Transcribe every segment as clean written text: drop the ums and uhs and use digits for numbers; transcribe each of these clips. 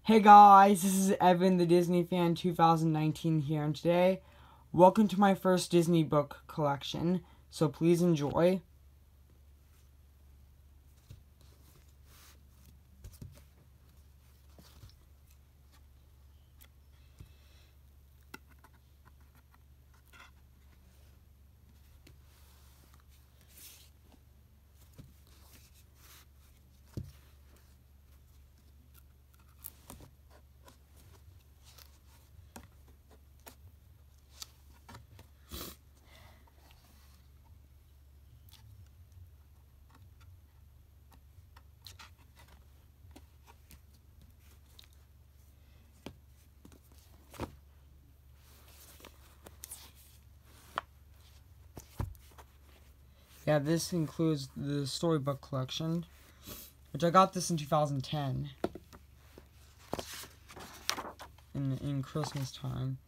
Hey guys, this is Evan, the Disney Fan 2019 here, and today, welcome to my first Disney book collection, so please enjoy. Yeah, this includes the storybook collection, which I got this in 2010, in Christmas time.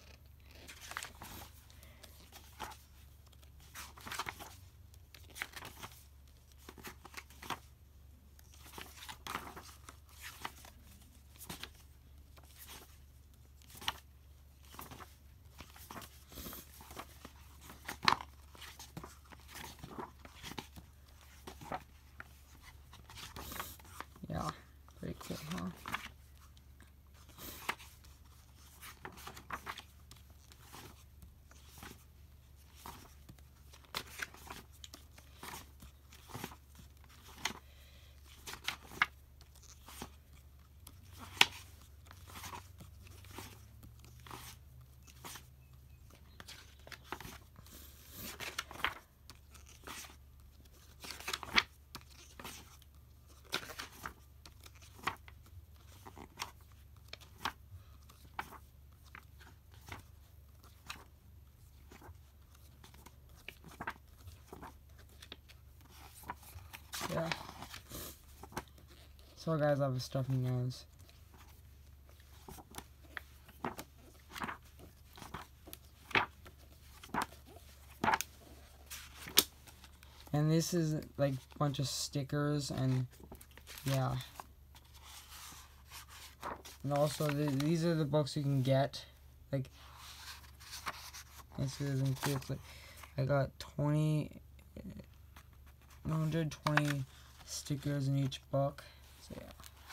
Yeah, pretty cool, huh? Yeah. So guys, I have a stuffy nose. And this is like a bunch of stickers and yeah. And also these are the books you can get. Like this is includes like I got 120 stickers in each book. So yeah.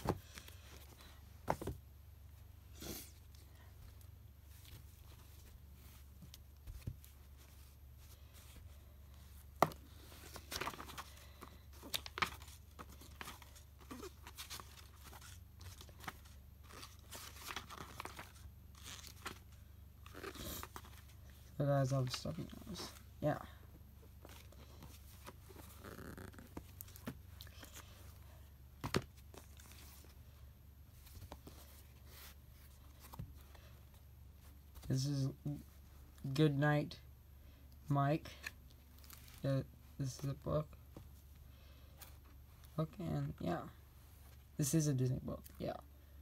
So guys, I'll be stuffing those. Yeah. This is Good Night, Mike. Yeah, this is a book. Okay, and yeah. This is a Disney book, yeah.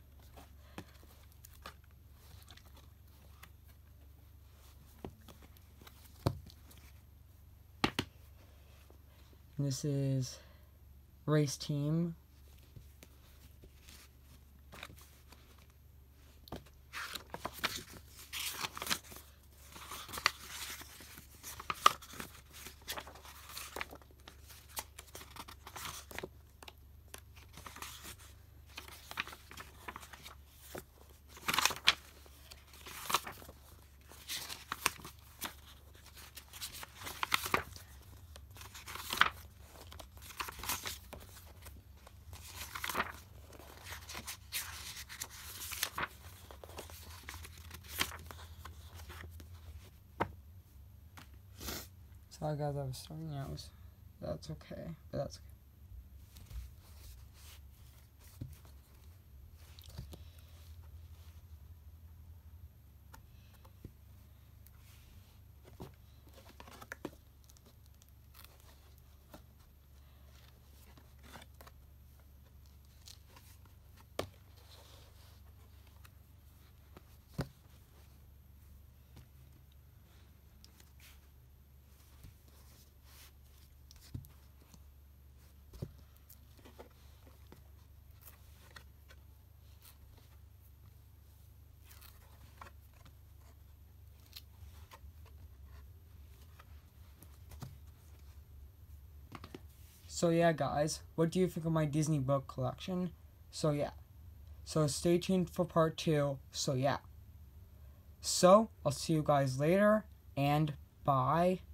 And this is Race Team. Sorry guys, I was starting out. That's okay, but that's okay. So yeah, guys, what do you think of my Disney book collection? So yeah. So stay tuned for part 2. So yeah. So, I'll see you guys later, and bye.